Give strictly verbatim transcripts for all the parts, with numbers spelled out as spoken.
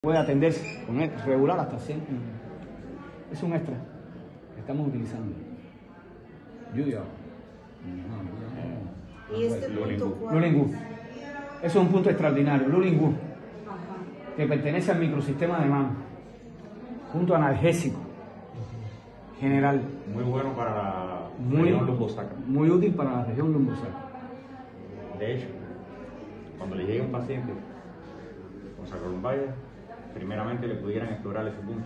Puede atenderse con el regular hasta cien. Es un extra que estamos utilizando. Lluvia. ¿Y este punto cuál? Lulingu. Eso es un punto extraordinario. Lulingu, que pertenece al microsistema de mano. Punto analgésico general. Muy bueno para la Muy, región lumbosacra. muy útil para la región lumbosacra. De hecho, cuando le llegue un paciente con sacrolumbalgia, primeramente le pudieran explorar ese punto.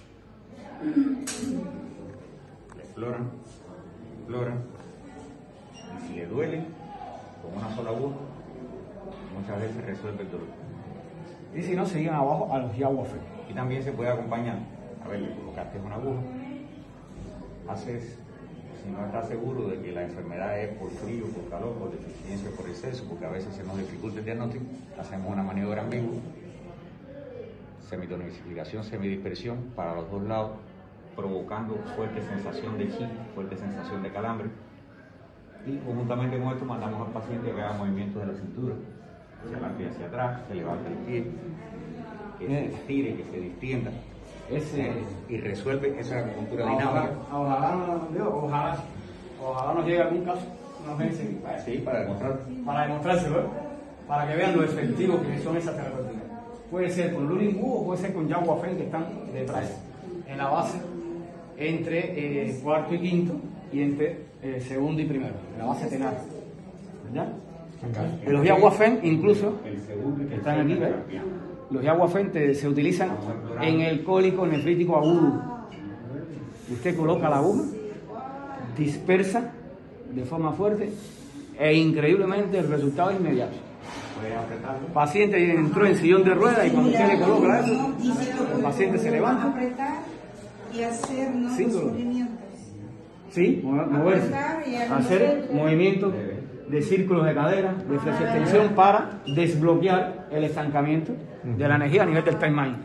Le exploran, exploran, y si le duele, con una sola aguja, muchas veces resuelve el dolor. Y si no, siguen abajo a los yaguafen. Y también se puede acompañar. A ver, le colocaste una aguja, haces, si no estás seguro de que la enfermedad es por frío, por calor, por deficiencia, por exceso, porque a veces se nos dificulta el diagnóstico, hacemos una maniobra en vivo, semitonificación, semidispersión para los dos lados, provocando fuerte sensación de chi, fuerte sensación de calambre. Y conjuntamente con esto mandamos al paciente que haga movimientos de la cintura, hacia adelante y hacia atrás, que levante el pie, que se estire, que se distienda. Ese, y resuelve esa acupuntura ojalá, dinámica. ojalá, ojalá, ojalá nos llegue algún caso, unos meses, Sí, para demostrar. para demostrárselo, ¿eh? Para que vean lo efectivo que son esas terapias. Puede ser con Lulingu o puede ser con yaguafen, que están detrás, en la base, entre eh, cuarto y quinto, y entre eh, segundo y primero, en la base tenar. ¿Verdad? Los yaguafen, incluso, que están aquí, ¿ves? Los yaguafen se utilizan en el cólico nefrítico agudo. Usted coloca la aguja, dispersa de forma fuerte e increíblemente el resultado es inmediato. El paciente entró en sillón de ruedas y cuando usted le coloca eso, el paciente se levanta y hacer sin dolor. Sí, moverse, hacer movimientos de círculos de cadera, de flexioextensión para desbloquear el estancamiento de la energía a nivel del time mind.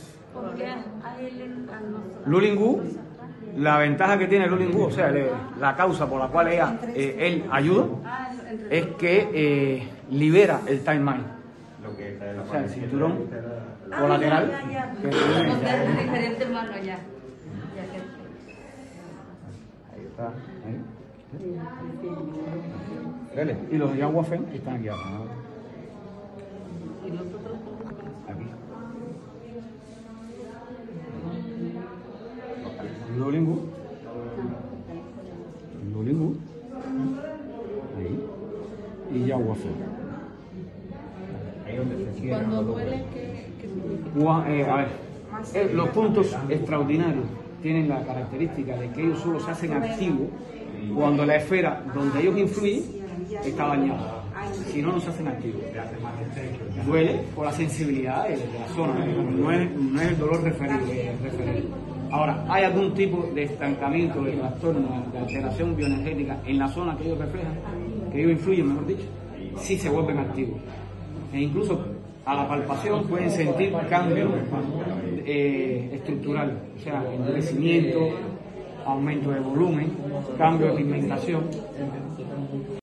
Lulingu, la ventaja que tiene Lulingu, o sea, le, la causa por la cual ella, eh, él ayuda, es que eh, libera el time mind. Lo que está en la O sea, el parte cinturón Ah, colateral. ya, ya, que ya. tiene- Los dedos de diferente mano ya. Ahí está. Ahí. Dale. Y los yaguafen están aquí abajo. Aquí. Lulingu. Lulingu. Ahí. Y yaguafen. Ahí donde se cierra. Cuando duele, ¿qué, qué significa? Gua- eh, a ver, eh, los puntos extraordinarios tienen la característica de que ellos solo se hacen activos cuando la esfera donde ellos influyen está dañada. Si no, no se hacen activos. Duele por la sensibilidad de la zona, no es, no es el dolor referido, es referido. Ahora, ¿hay algún tipo de estancamiento, de trastorno, de alteración bioenergética en la zona que ellos reflejan, que ellos influyen, mejor dicho? Sí se vuelven activos. E incluso a la palpación pueden sentir cambios eh, estructurales, o sea, endurecimiento, aumento de volumen, cambio de pigmentación.